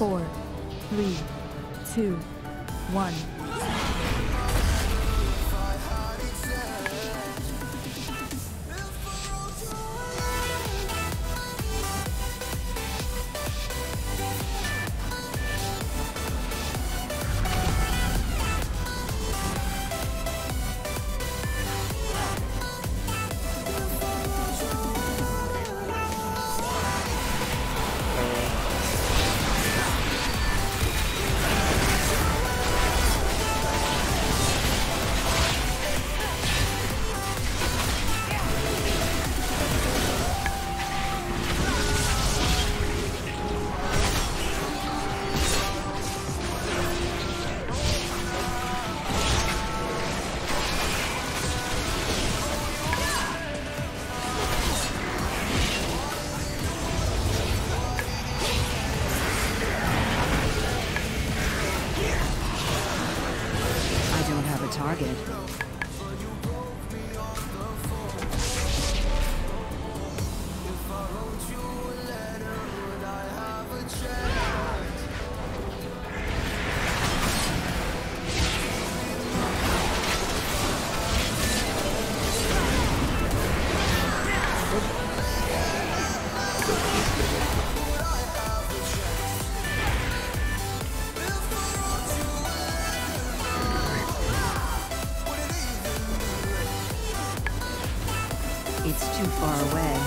4, 3, 2, 1. Target. It's too far away.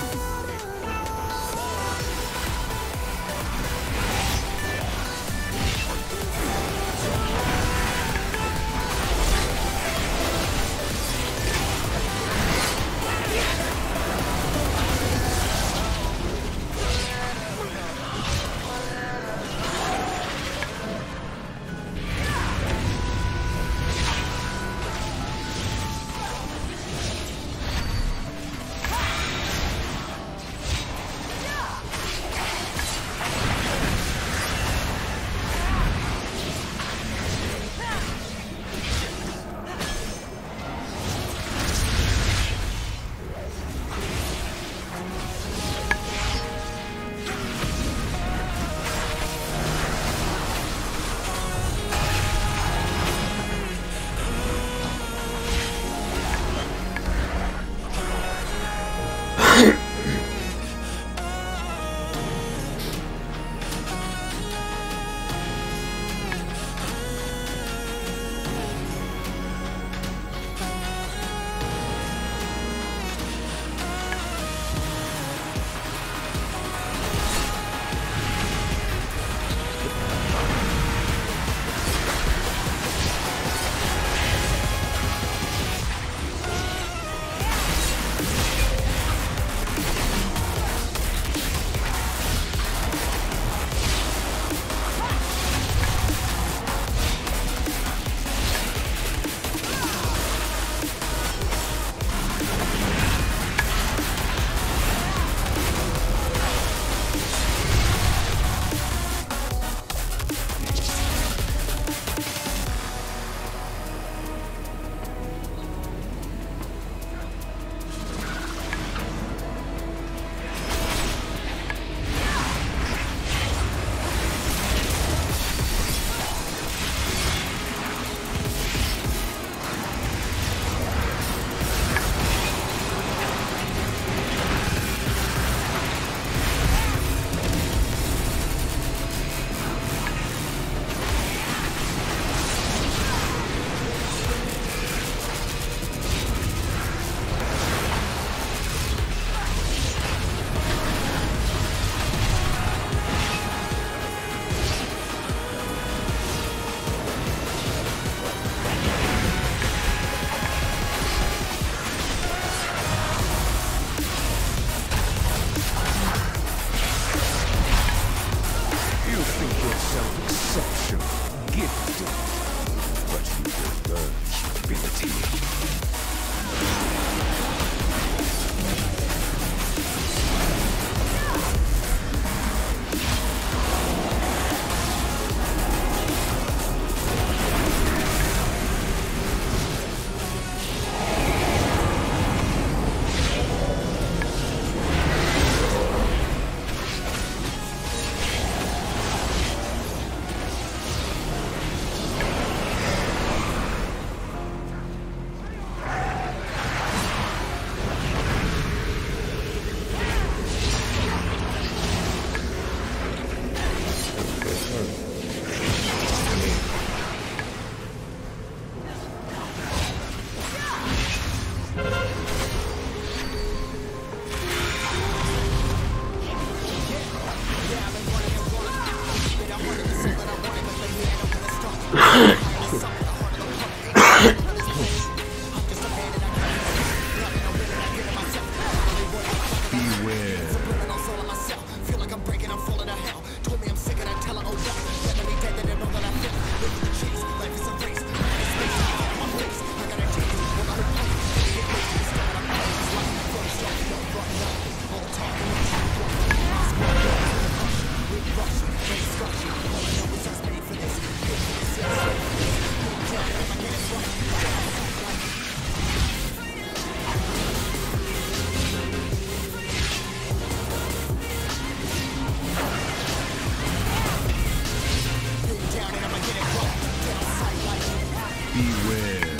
Beware.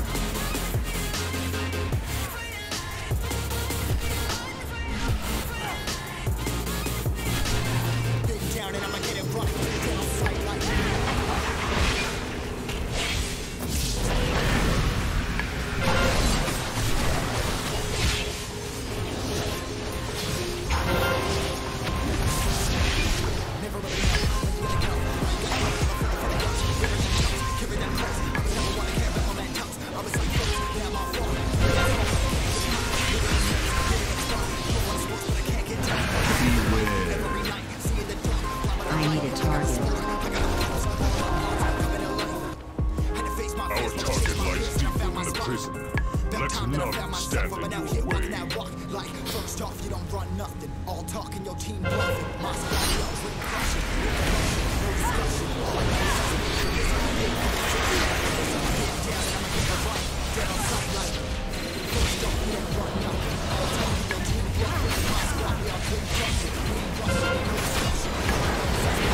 Big down and I'ma get it right. Get on sight like I need a target. Our target lies deep in the prison. Let none stand in your way. Like first off, you don't run nothing. All talking, your team bluffing. My squad yells, ring crushing. No discussion. Get down and I'ma get it right. Dead on sight like first off, you don't run nothing. All talking, your team bluffing. My squad yells, ring crushing. Ring crushing. No discussion.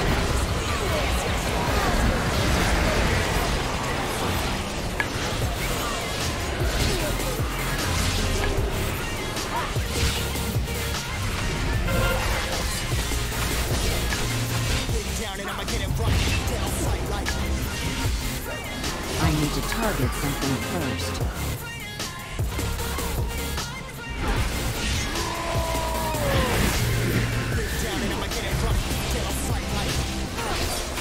Down and I'ma get it right. Dead on sight like I need to target something first. down and I'ma get it right. Dead on sight like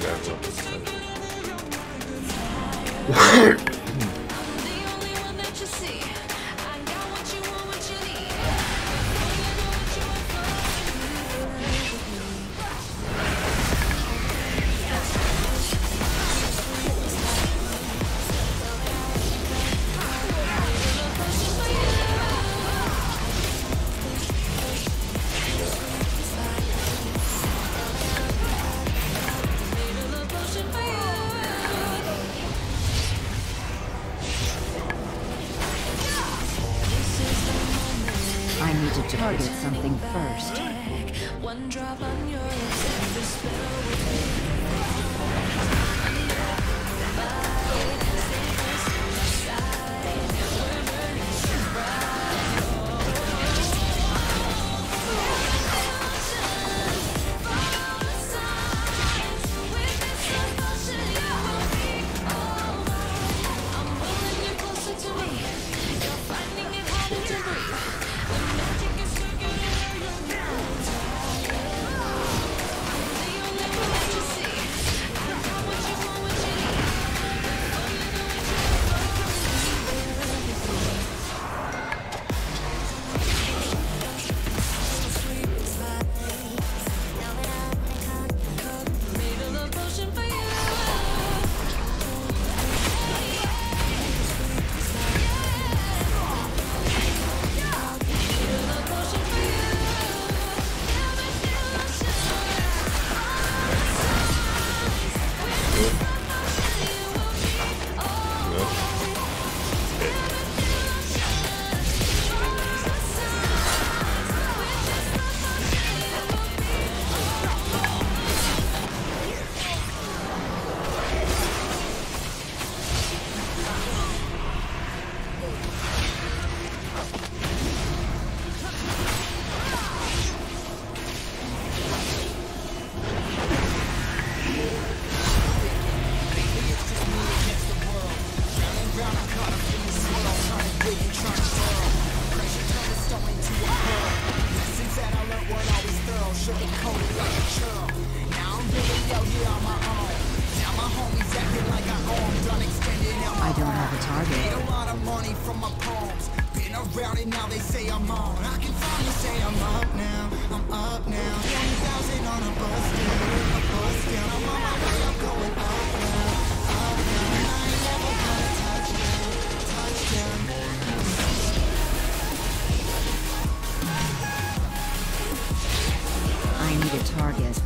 I need to target something first. One drop on your lips and the spell will I don't have a target. Made a lot of money from my poems. Been around it now, they say I'm on. I can finally say I'm up now. I'm up now. 20,000 on a bus down. A bus down. I'm on my way, I'm going up now. Up now. And I ain't never gonna touch down. Touchdown. I need a target.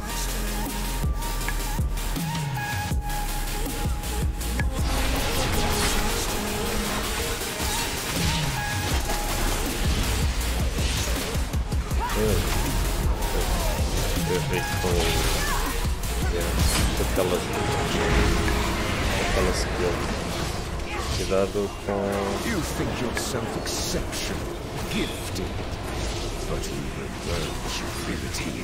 Cuidado com... You think yourself exceptional, gifted, but even words humility.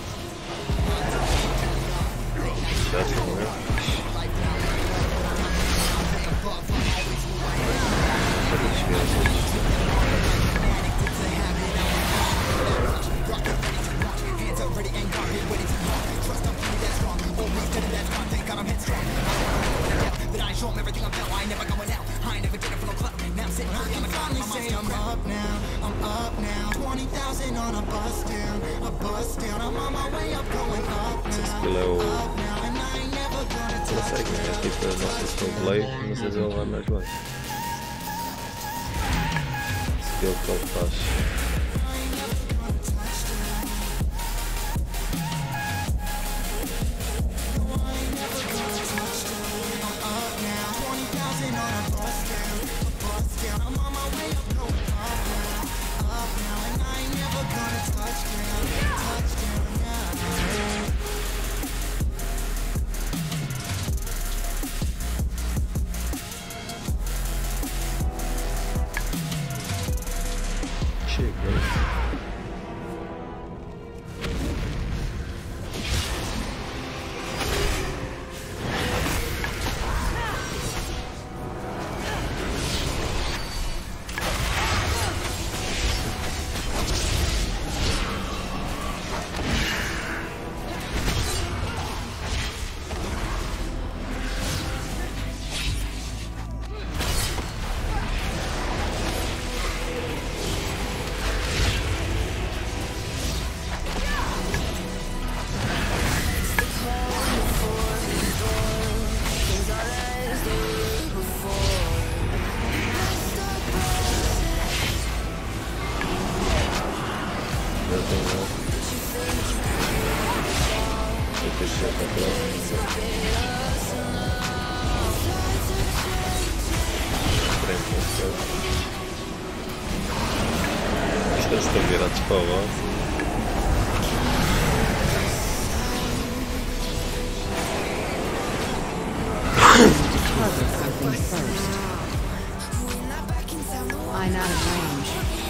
Cuidado com ele. I'm up now, I'm up now. 20,000 on a bus down, a bus down. I'm on my way up, going up now. Ele é o... Up now, and I ain't never gonna Não sei, é tipo a nossa skill play, não sei se ele vai mais bem. Skill que ele faz. Chega. Isto estão virados para o lado. Target something first. I'm out of range.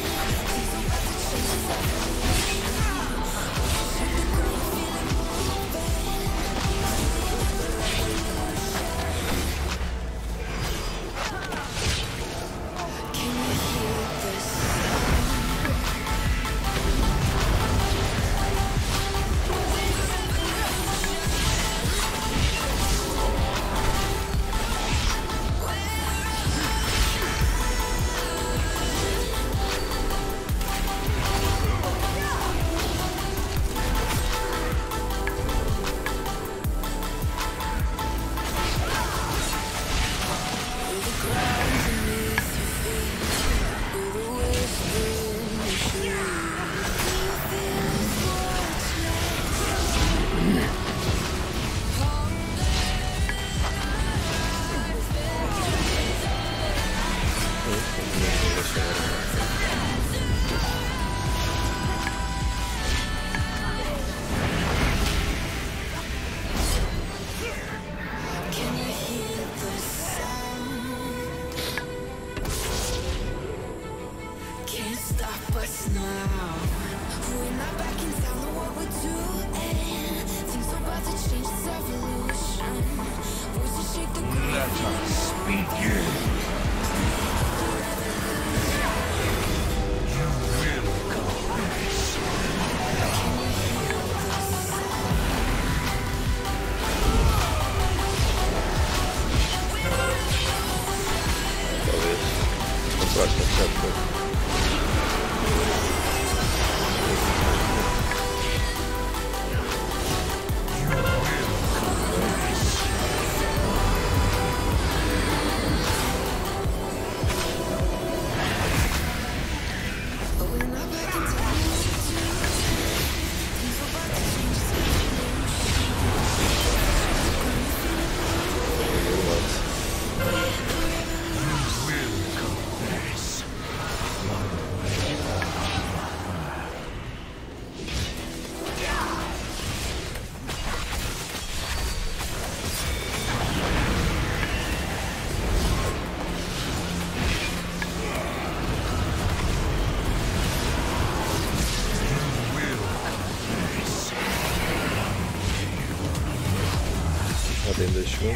Alguém deixou?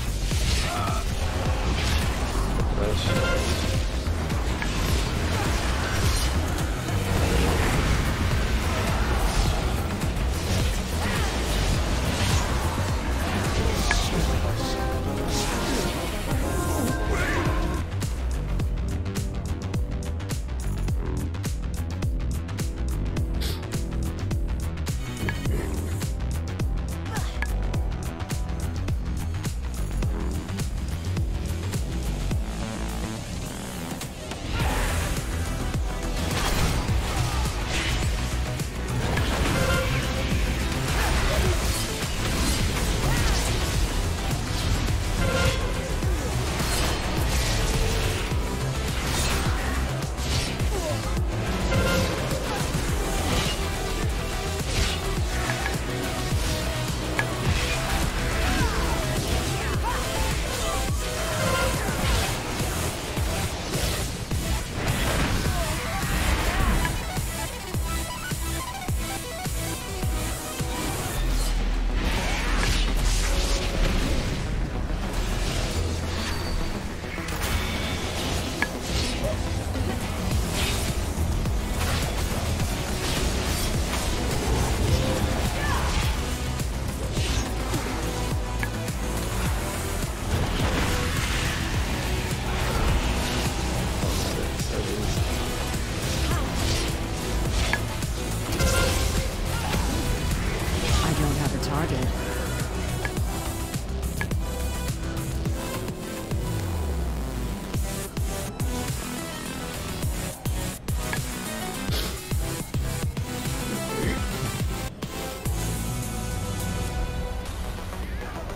Atrás.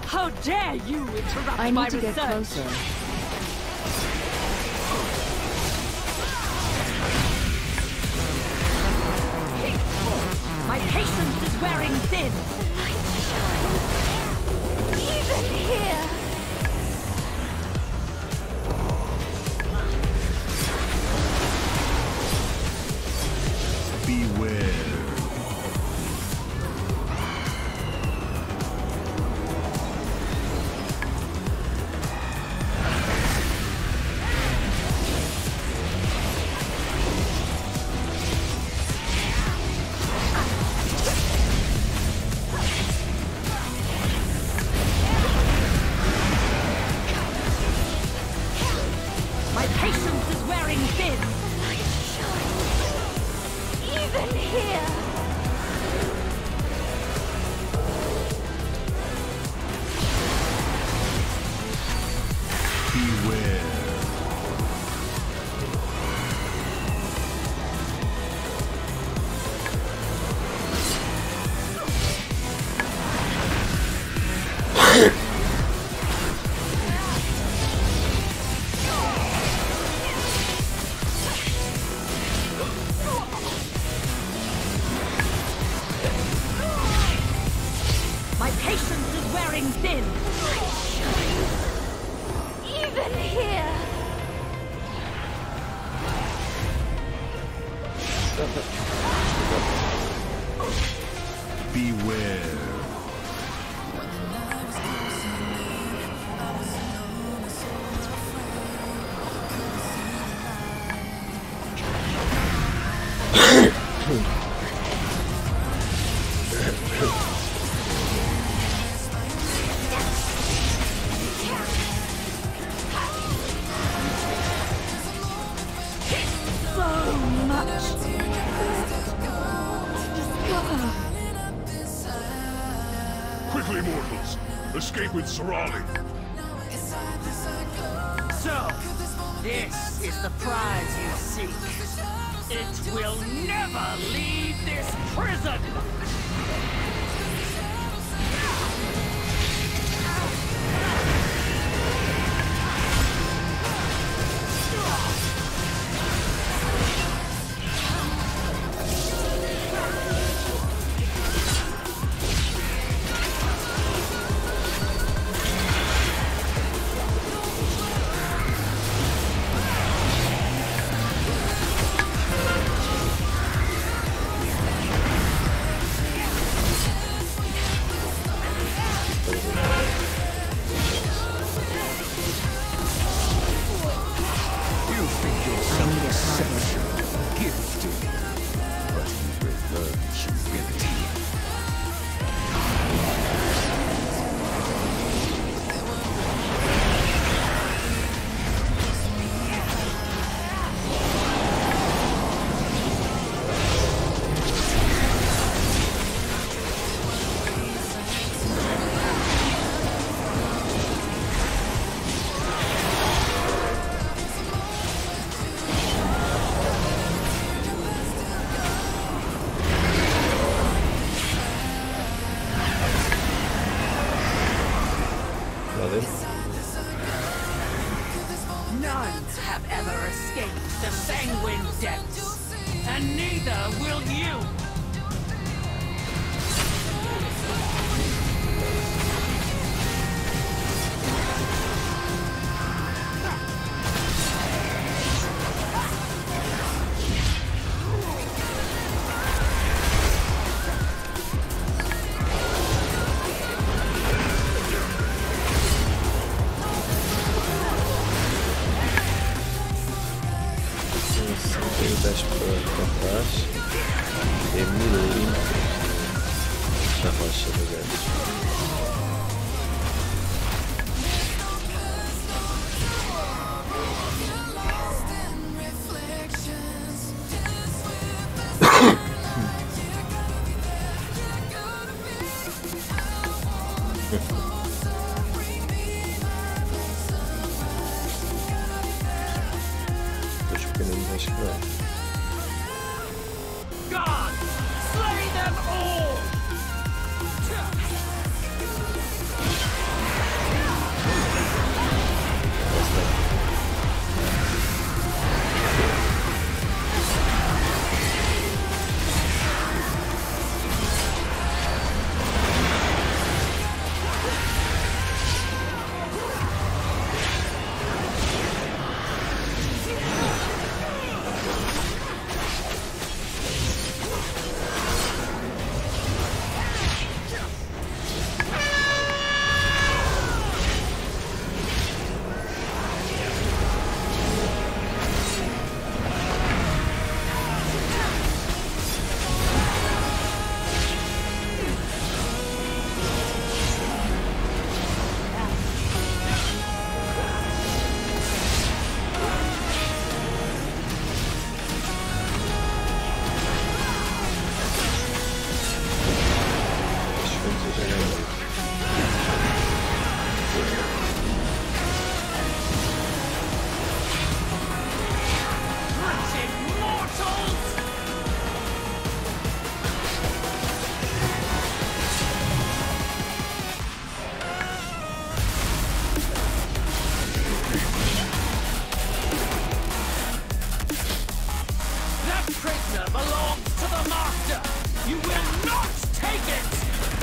How dare you interrupt I my need to get research? closer. My patience is wearing thin. Even here. Beware. My patience is wearing thin. Even here. Beware. My patience is wearing thin. Even here. Beware. So much. Discover. Quickly, mortals. Escape with Sorali. So, this is the prize you seek. It will never leave this prison! You think yourself exceptional, gifted, but you will learn humility. Nothing. None have ever escaped the sanguine depths, and neither will you! Tem 10 para trás. É milímetro da rocha do gato. Os pequeninos acho que não. God, slay them all! That prisoner belongs to the master! You will not take it!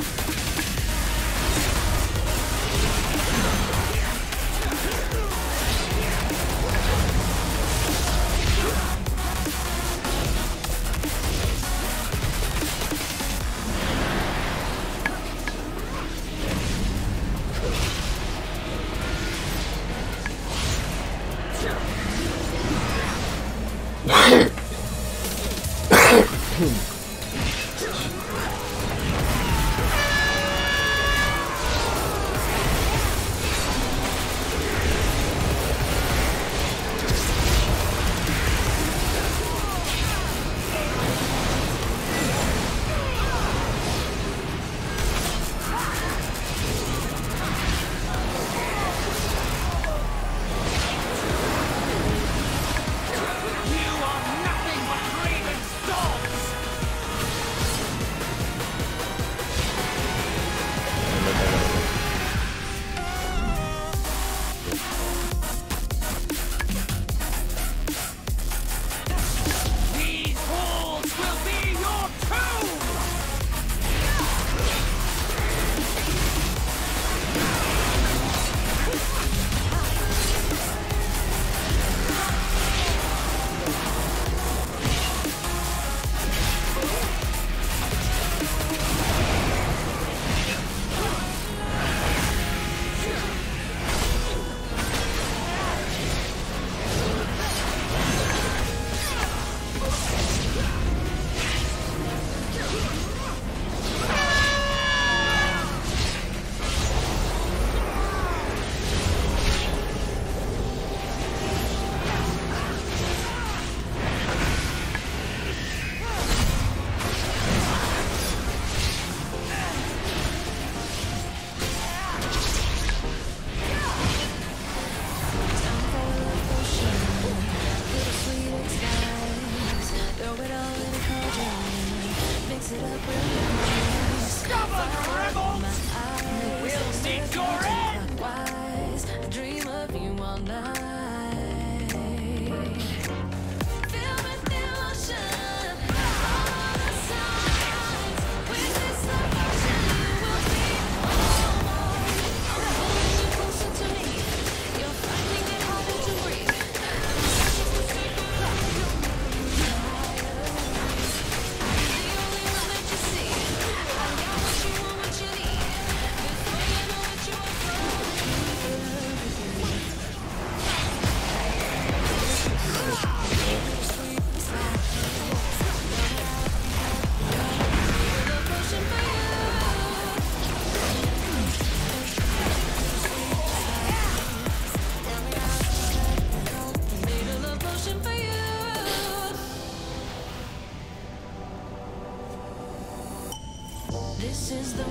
This is the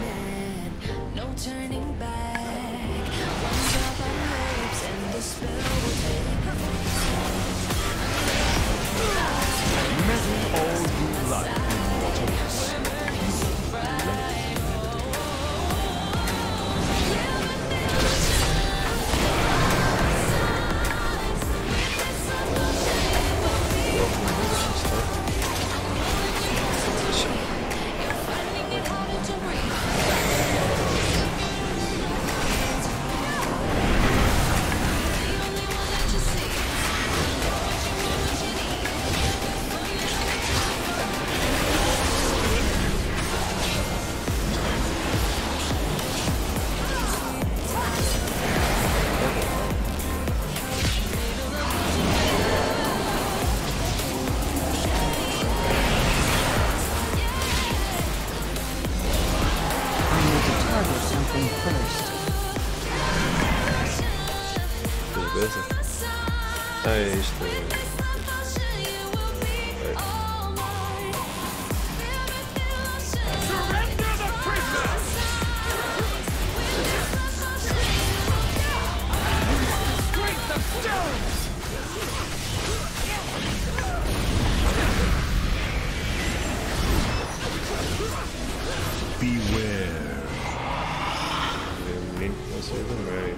moment, no turning back. One drop on lips and the spell will take. Metal all you like. Ahí está. Surrender the prisoner! so even married.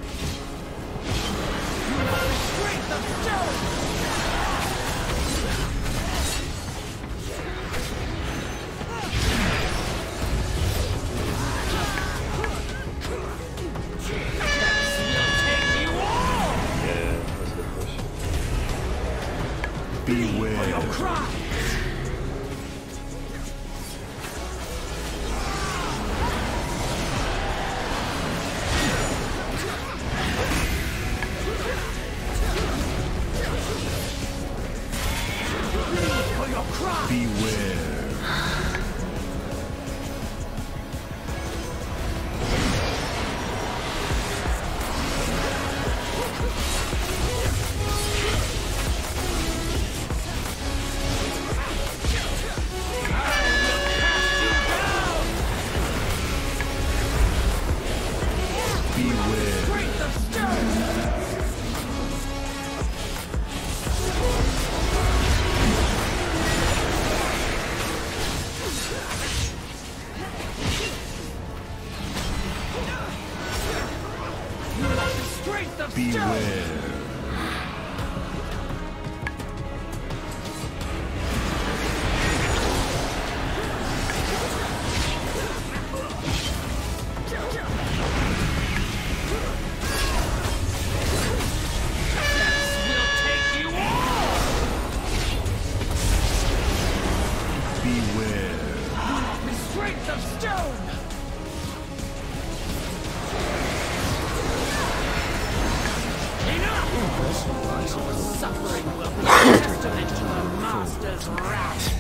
Yeah, that's a good push. Beware. Beware. Beware. Beware. Strength of stone! Enough! Your suffering will be a testament to the Master's wrath.